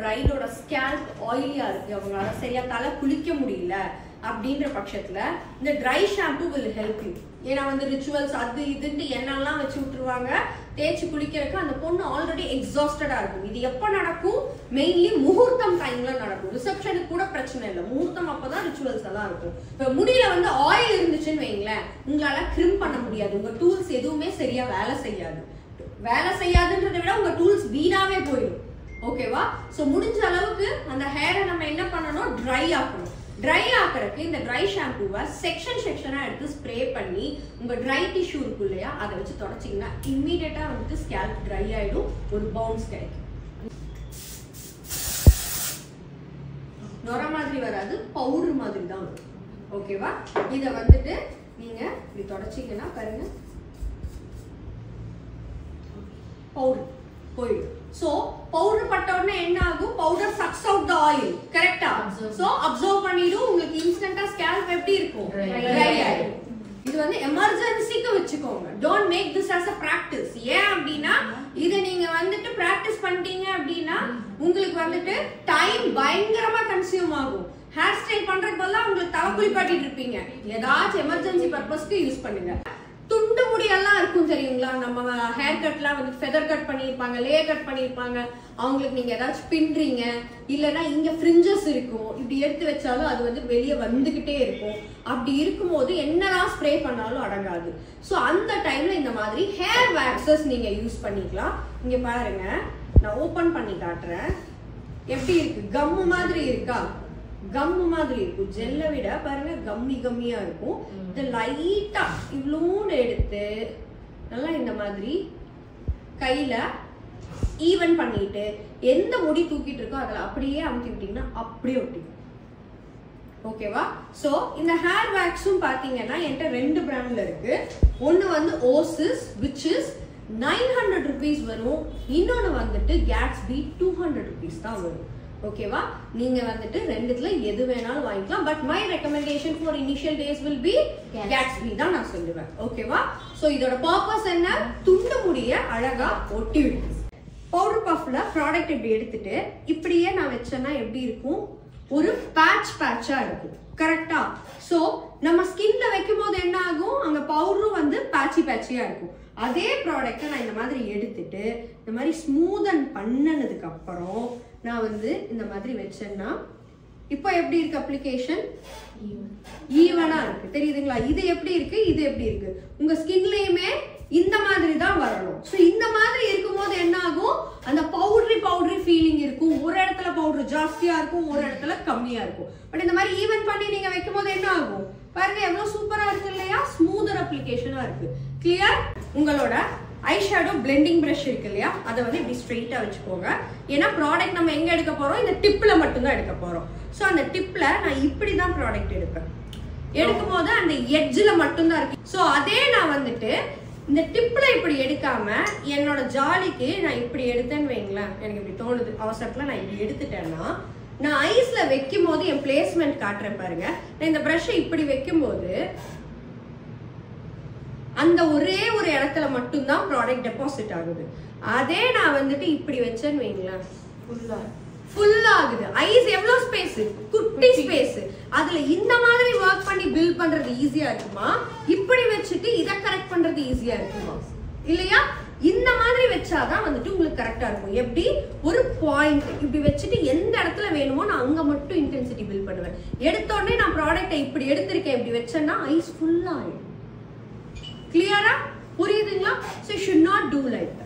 பிரைடோட scalp ஆயிலியா இருக்கு, அவங்களால சரியா தலை குளிக்க முடியல அப்படின்ற பட்சத்துல இந்த dry shampoo will help you. ஏன்னா வந்து ரிச்சுவல்ஸ் அது இதுன்னு என்னெல்லாம் வச்சு விட்டுருவாங்க, தேய்ச்சி குளிக்கிறதுக்கு அந்த பொண்ணு ஆல்ரெடி எக்ஸாஸ்டடா இருக்கும். இது எப்ப நடக்கும்? மெயின்லி முகூர்த்தம் டைம்ல நடக்கும். ரிசப்ஷனுக்கு கூட பிரச்சனை இல்லை, முகூர்த்தம் அப்பதான் ரிச்சுவல்ஸ் எல்லாம் இருக்கும். இப்ப முடியல வந்து ஆயில் இருந்துச்சுன்னு வைங்களேன், உங்களால க்ரிம் பண்ண முடியாது, உங்க டூல்ஸ் எதுவுமே சரியா வேலை செய்யாது. வேலை செய்யாதுன்றதை விட உங்க டூல்ஸ் வீணாவே போயிடும். ஓகேவா? சோ முடிஞ்ச அளவுக்கு அந்த ஹேரை நம்ம என்ன பண்ணணும், ட்ரை ஆக்கணும். ட்ரை ஆக்கிறதுக்கு இந்த ட்ரை ஷாம்புவை செக்ஷனா எடுத்து ஸ்ப்ரே பண்ணி உங்க ட்ரை டிஷ்யூ இருக்கு இல்லையா, அதை வச்சு தொடச்சிங்கன்னா இம்மீடியட்டா வந்துட்டு ஸ்கேல்ப் ட்ரை ஆயிடும், ஒரு பவுன்ஸ் கிடைக்கும். நொர மாதிரி வராது, பவுடர் மாதிரி தான் வரும். ஓகேவா? இதை வந்துட்டு நீங்க இப்படி தொடச்சிங்கன்னா பாருங்க பவுடர் போயிடும். சோ பவுடர் பட்ட உடனே என்ன ஆகும், powder sucks out the oil. கரெக்ட்டா? சோ அப்சர்வ் பண்ணிடும், உங்களுக்கு இன்ஸ்டன்ட்டா ஸ்கேல்ப் எப்படி இருக்கும், ட்ரை ஆயிடும். இது வந்து எமர்ஜென்சிக்கு வச்சுக்கோங்க. Don't make this as a practice. ஏன் அப்படின்னா இத நீங்க வந்துட்டு பிராக்டிஸ் பண்ணிட்டீங்க அப்படின்னா உங்களுக்கு வந்துட்டு டைம் பயங்கரமா கன்சியூம் ஆகும். ஹேர் ஸ்டைல் பண்றதுக்கு பதிலா உங்களுக்கு தலை குளிப்பாட்டிட்டு இருப்பீங்க. ஏதாச்சும் எமர்ஜென்சி பர்பஸ்க்கு யூஸ் பண்ணுங்க. துண்டு முடியெல்லாம் இருக்கும் தெரியுங்களா, நம்ம ஹேர் கட்லாம் வந்து ஃபெதர் கட் பண்ணியிருப்பாங்க, லே கட் பண்ணியிருப்பாங்க, அவங்களுக்கு நீங்க ஏதாச்சும் பின்றீங்க, இல்லைன்னா இங்க ஃப்ரிஞ்சஸ் இருக்கும், இப்படி எடுத்து வச்சாலும் அது வந்து வெளியே வந்துகிட்டே இருக்கும். அப்படி இருக்கும்போது என்னதான் ஸ்ப்ரே பண்ணாலும் அடங்காது. ஸோ அந்த டைம்ல இந்த மாதிரி ஹேர் வேக்சஸ் நீங்க யூஸ் பண்ணிக்கலாம். இங்க பாருங்க, நான் ஓபன் பண்ணி காட்டுறேன். எப்படி இருக்கு, கம்மு மாதிரி இருக்கா? கம்மு மாதிரி இருக்கும். ஜெல்லை விட பாருங்க கம்மியா இருக்கும். இது லைட்டா இவ்வளோன்னு எடுத்து நல்லா இந்த மாதிரி கையில ஈவன் பண்ணிட்டு எந்த முடி தூக்கிட்டு இருக்கோ அதில் அப்படியே அமுத்தி விட்டீங்கன்னா அப்படியே ஒட்டிக்கும். ஓகேவா? சோ இந்த ஹேர் வேக்ஸும் பாத்தீங்கன்னா என்கிட்ட 2 பிராண்ட்ல இருக்கு. ஒன்னு வந்து ஓசிஸ் which is 900 rupees வரும், இன்னொன்னு வந்துட்டு கேட்ஸ்பி 200 rupees தான் வரும். ஓகேவா? நீங்க வந்துட்டு ரெண்டுத்துல எது வேணாலும் வாங்கிக்கலாம். But my recommendation for initial days will be Gatsby தான் நான் சொல்லுவேன். ஓகேவா? சோ இதோட பர்பஸ் என்ன, துண்டு முடிய அழகா ஒட்டி விடுது. பவுடர் பஃப்ல ப்ராடக்ட் இப்படி எடுத்துட்டு இப்படியே நான் வச்சேன்னா எப்படி இருக்கும், ஒரு பேட்சா இருக்கும். கரெக்டா? சோ நம்ம ஸ்கின்ல வைக்கும் போது என்ன ஆகும், அங்க பவுடரும் வந்து பேட்சியா இருக்கும். அதே ப்ராடக்ட்டை நான் இந்த மாதிரி எடுத்துட்டு இந்த மாதிரி ஸ்மூதன் பண்ணனதுக்கு அப்புறம் நான் வந்து இந்த மாதிரி வச்சேன்னா இப்போ எப்படி இருக்கு, அப்ளிகேஷன் ஈவனா இருக்கு. தெரியுதுங்களா? இது எப்படி இருக்கு, இது எப்படி இருக்கு, உங்க ஸ்கின்லயுமே இந்த மாதிரி தான் வரணும். சோ இந்த மாதிரி இருக்கும்போது என்ன ஆகும், அந்த பவுடரி ஃபீலிங் இருக்கும். ஒரு இடத்துல பவுடர் ஜாஸ்தியா இருக்கும், ஒரு இடத்துல கம்மியா இருக்கும். பட் இந்த மாதிரி ஈவன் பண்ணி நீங்க வைக்கும் போது என்ன ஆகும் பாருங்க, எவ்வளவு சூப்பரா இருக்கு இல்லையா? ஸ்மூதர் அப்ளிகேஷனா இருக்கு. கிளியர்? உங்களோட ஐ ஷேடோ பிளெண்டிங் பிரஷ் இருக்கு இல்லையா, அதை வந்து இப்படி ஸ்ட்ரெயிட்டா வச்சுக்கோங்க. ஏன்னா ப்ராடக்ட் நம்ம எங்க எடுக்க போறோம், இந்த டிப்ல மட்டும் தான் எடுக்க போறோம். சோ அந்த டிப்ல நான் இப்படிதான் ப்ராடக்ட் எடுப்பேன். எடுக்கும் போது அந்த எட்ஜ்ல மட்டும் தான் இருக்கு. சோ அதே நான் வந்துட்டு இந்த டிப்ல இப்படி எடுக்காம என்னோட ஜாலிக்கு நான் இப்படி எடுத்தேன்னு வைங்களேன், எனக்கு இப்படி தோணுது அவசரத்துல நான் இப்படி எடுத்துட்டேன்னா நான் ஐஸ்ல வைக்கும் போது என் பிளேஸ்மெண்ட் காட்டுறேன் பாருங்க. நான் இந்த பிரஷை இப்படி வைக்கும் போது அந்த ஒரே ஒரு இடத்துல மட்டும்தான் ப்ராடக்ட் டெபாசிட் ஆகுது. அதே நான் வந்துட்டு இப்படி வச்சேன்னு வைங்களேன், ஃபுல் ஆகுது. ஐஸ் எவ்வளவு ஸ்பேஸ், குட்டி ஸ்பேஸ். அதுல இந்த மாதிரி ஒர்க் பண்ணி பில்ட் பண்றது ஈஸியா இருக்குமா, இப்படி வச்சுட்டு இதை கரெக்ட் பண்றது ஈஸியா இருக்குமா இல்லையா? இந்த மாதிரி வச்சாதான் வந்துட்டு உங்களுக்கு கரெக்டா இருக்கும். எப்படி, ஒரு பாயிண்ட் இப்படி வச்சுட்டு எந்த இடத்துல வேணுமோ நான் அங்க மட்டும் இன்டென்சிட்டி பில்ட் பண்ணுவேன். எடுத்த உடனே நான் ப்ராடக்ட்டை இப்படி எடுத்திருக்கேன், இப்படி வச்சேன்னா ஐஸ் ஃபுல்லா ஆயிடும். கிளியரா? புரியுதுங்களா? So you should not do like that.